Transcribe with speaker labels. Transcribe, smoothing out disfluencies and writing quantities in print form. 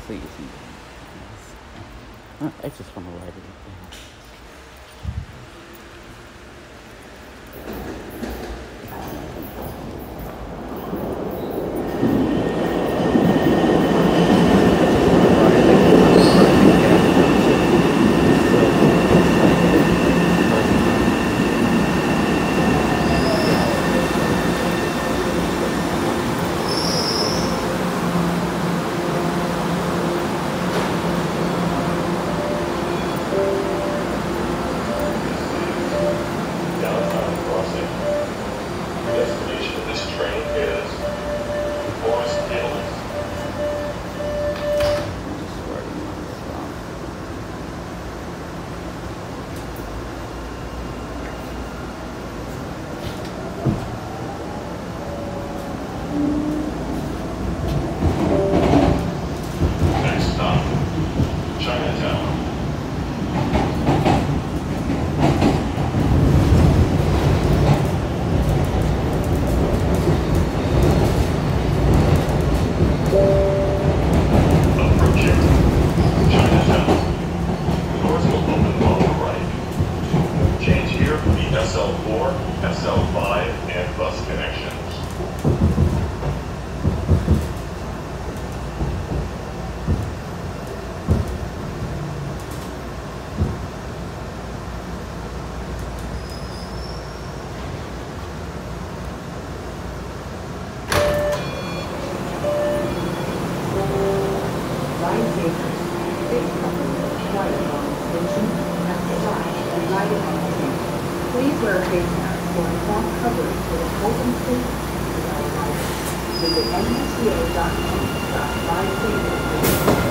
Speaker 1: Please. I just want to write it down.
Speaker 2: Next stop, Chinatown. Approaching Chinatown. Doors will open on the right. Change here for the SL4, SL5, and bus connections.
Speaker 3: Please wear a face mask or inform coverage for the health and safety of our riders. Visit MBTA.com/lifesavers.